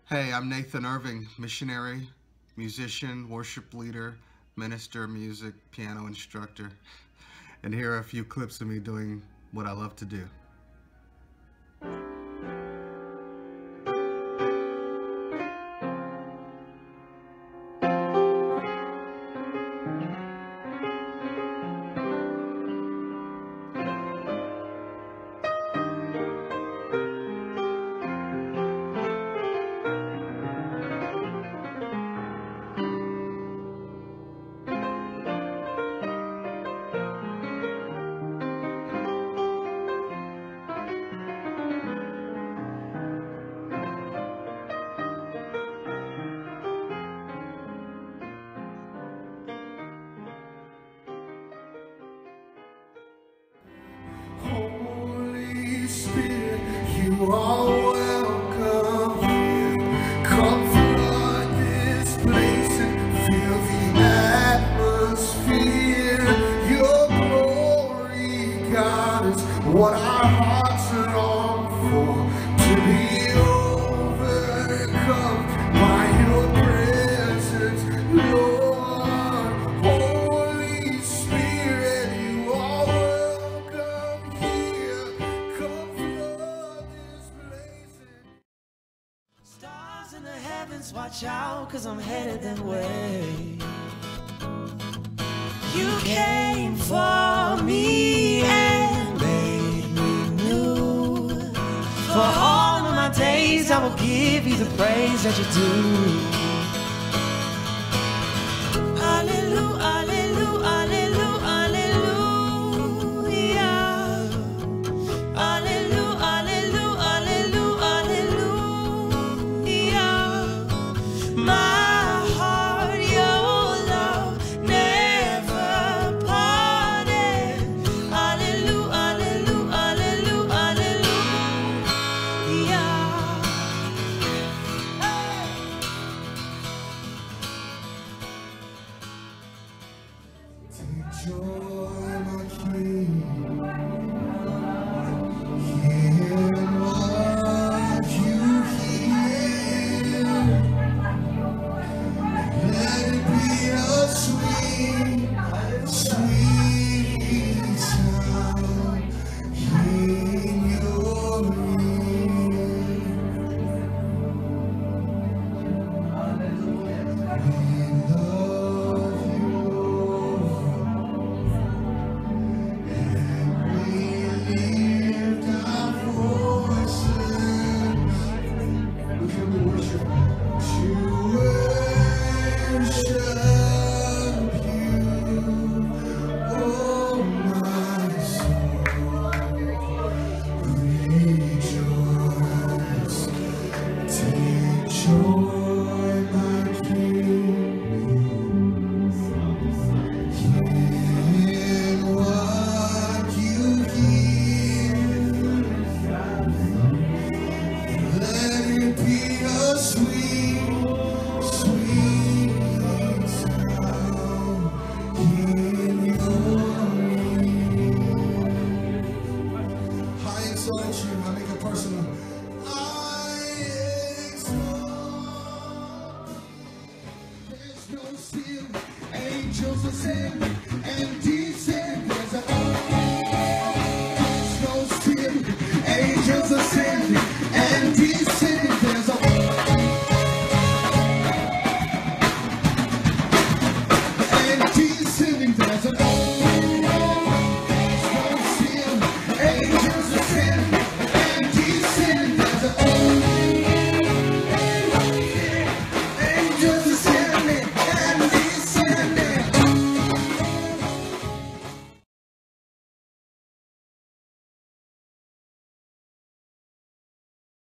Hey, I'm Nathan Irving, missionary, musician, worship leader, minister, music, piano instructor. And here are a few clips of me doing what I love to do. You are welcome here. Come flood this place and fill the atmosphere. Your glory, God, is what our hearts long for. To be overcome by your presence, Lord. Holy Spirit, you are welcome here. Come flood this place. Stars in the heavens, watch out, 'cause I'm headed that way. You came for me and made me new. For all of my days, I will give you the praise that you do.